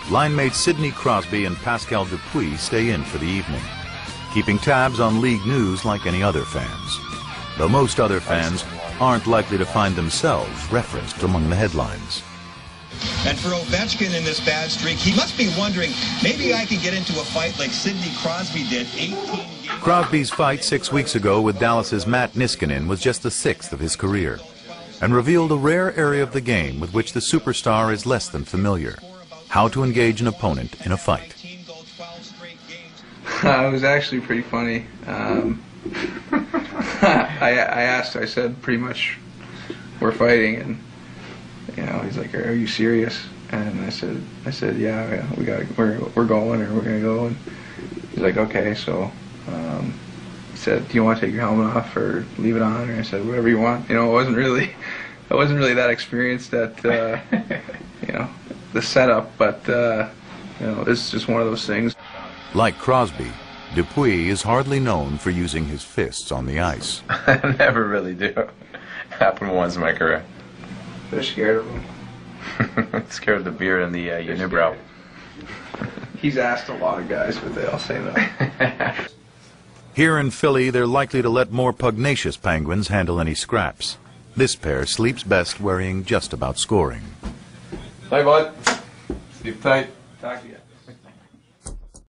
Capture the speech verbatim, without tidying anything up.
line mates Sidney Crosby and Pascal Dupuis stay in for the evening, keeping tabs on league news like any other fans, though most other fans aren't likely to find themselves referenced among the headlines. And for Ovechkin in this bad streak, he must be wondering, maybe I can get into a fight like Sidney Crosby did eighteen games. Crosby's fight six weeks ago with Dallas's Matt Niskanen was just the sixth of his career, and revealed a rare area of the game with which the superstar is less than familiar: how to engage an opponent in a fight. Uh, it was actually pretty funny. Um, I, I asked, I said pretty much, we're fighting, and you know, he's like, "Are you serious?" And I said, "I said, yeah, yeah we got, we're we're going, or we're gonna go." And he's like, "Okay." So um, he said, "Do you want to take your helmet off or leave it on?" And I said, "Whatever you want." You know, it wasn't really, I wasn't really that experienced at, uh, you know, the setup, but uh, you know, this is just one of those things. Like Crosby, Dupuis is hardly known for using his fists on the ice. I never really do. Happened once in my career. They're scared of him. Scared of the beard and the uh, unibrow. He's asked a lot of guys, but they all say that. Here in Philly, they're likely to let more pugnacious Penguins handle any scraps. This pair sleeps best worrying just about scoring. Bye, bud. Sleep tight. Talk to you.